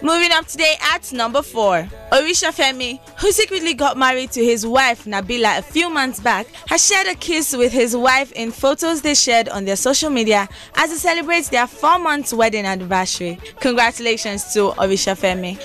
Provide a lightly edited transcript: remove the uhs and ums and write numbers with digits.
Moving up today at number 4, Oritsefemi, who secretly got married to his wife Nabila a few months back, has shared a kiss with his wife in photos they shared on their social media as they celebrate their 4-month wedding anniversary. Congratulations to Oritsefemi.